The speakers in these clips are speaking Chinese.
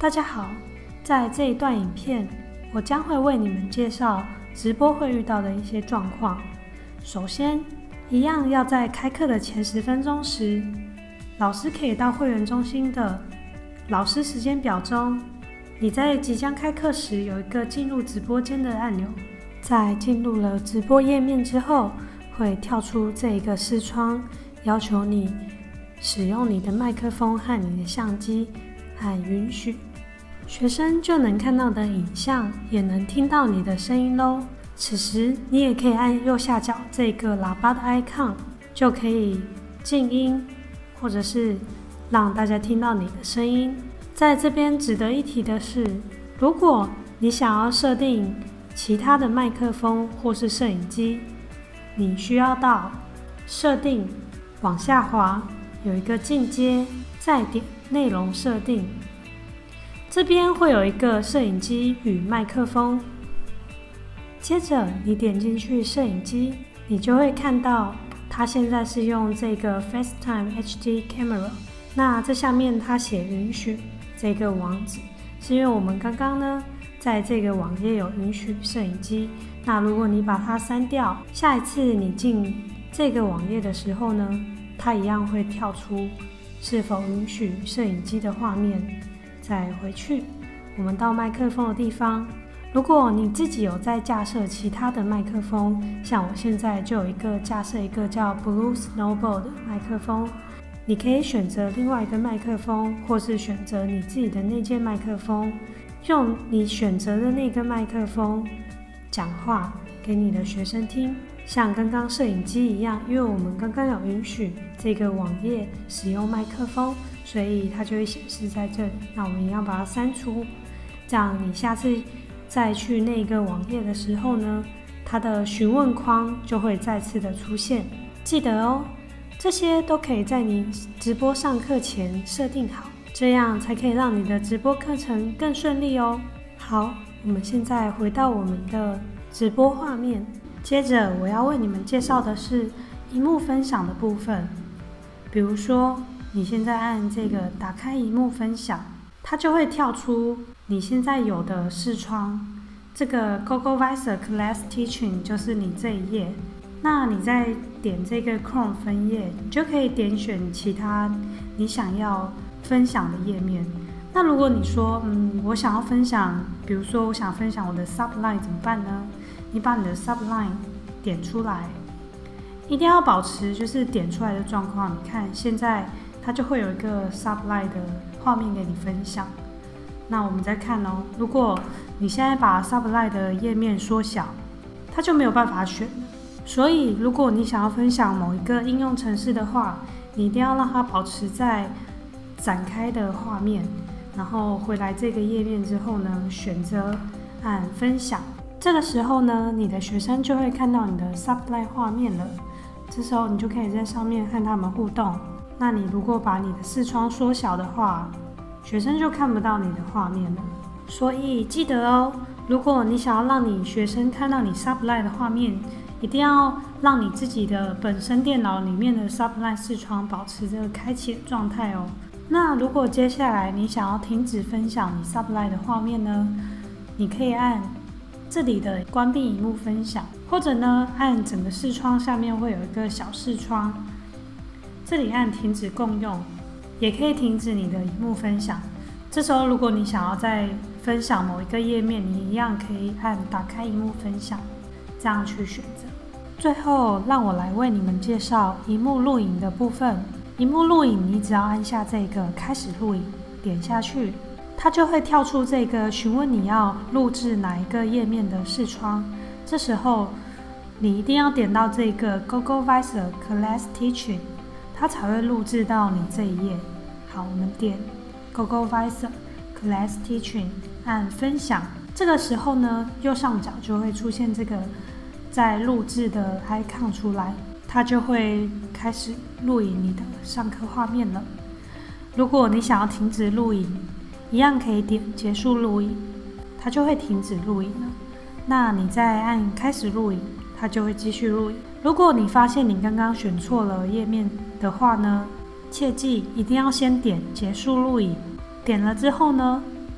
大家好，在这一段影片，我将会为你们介绍直播会遇到的一些状况。首先，一样要在开课的前10分钟时，老师可以到会员中心的老师时间表中，你在即将开课时有一个进入直播间的按钮，在进入了直播页面之后，会跳出这一个视窗，要求你使用你的麦克风和你的相机，按允许。学生就能看到的影像，也能听到你的声音咯。此时你也可以按右下角这个喇叭的 icon， 就可以静音，或者是让大家听到你的声音。在这边值得一提的是，如果你想要设定其他的麦克风或是摄影机，你需要到设定往下滑，有一个进阶，再点内容设定。这边会有一个摄影机与麦克风，接着你点进去摄影机，你就会看到它现在是用这个 FaceTime HD Camera。那这下面它写允许这个网址，是因为我们刚刚呢在这个网页有允许摄影机。那如果你把它删掉，下一次你进这个网页的时候呢，它一样会跳出是否允许摄影机的画面。再回去，我们到麦克风的地方。如果你自己有在架设其他的麦克风，像我现在就有架设一个叫 Blue Snowball 的麦克风，你可以选择另外一个麦克风，或是选择你自己的那件麦克风，用你选择的那个麦克风讲话给你的学生听，像刚刚摄影机一样，因为我们刚刚有允许这个网页使用麦克风，所以它就会显示在这里。那我们也要把它删除，这样你下次再去那个网页的时候呢，它的询问框就会再次的出现。记得哦，这些都可以在你直播上课前设定好，这样才可以让你的直播课程更顺利哦。好，我们现在回到我们的直播画面，接着我要为你们介绍的是萤幕分享的部分。比如说你现在按这个打开萤幕分享，它就会跳出你现在有的视窗，这个 GoGoVisor Class Teaching 就是你这一页。那你再点这个 Chrome 分页，你就可以点选其他你想要分享的页面。那如果你说我想要分享，比如说我想分享我的 Subline 怎么办呢？你把你的 Subline 点出来，一定要保持就是点出来的状况。你看现在它就会有一个 Subline 的画面给你分享。那我们再看哦，如果你现在把 Subline 的页面缩小，它就没有办法选了。所以如果你想要分享某一个应用程式的话，你一定要让它保持在展开的画面，然后回来这个页面之后呢，选择按分享。这个时候呢，你的学生就会看到你的 Subline 画面了。这时候你就可以在上面和他们互动。那你如果把你的视窗缩小的话，学生就看不到你的画面了。所以记得哦，如果你想要让你学生看到你 Subline 的画面，一定要让你自己的本身电脑里面的 Subline 视窗保持这个开启的状态哦。那如果接下来你想要停止分享你 Subline 的画面呢，你可以按这里的关闭萤幕分享，或者呢按整个视窗下面会有一个小视窗，这里按停止共用，也可以停止你的萤幕分享。这时候如果你想要再分享某一个页面，你一样可以按打开萤幕分享，这样去选择。最后让我来为你们介绍萤幕录影的部分。萤幕录影，你只要按下这个开始录影，点下去，它就会跳出这个询问你要录制哪一个页面的视窗。这时候你一定要点到这个 GoGoVisor Class Teaching， 它才会录制到你这一页。好，我们点 GoGoVisor Class Teaching， 按分享。这个时候呢，右上角就会出现这个在录制的 icon 出来，它就会开始录影你的上课画面了。如果你想要停止录影，一样可以点结束录影，它就会停止录影了。那你再按开始录影，它就会继续录影。如果你发现你刚刚选错了页面的话呢，切记一定要先点结束录影。点了之后呢，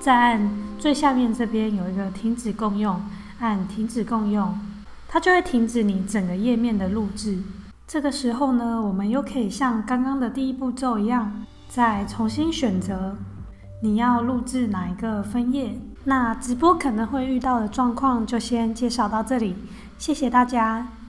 再按最下面这边有一个停止共用，按停止共用，它就会停止你整个页面的录制。这个时候呢，我们又可以像刚刚的第一步骤一样，再重新选择你要录制哪一个分页。那直播可能会遇到的状况就先介绍到这里，谢谢大家。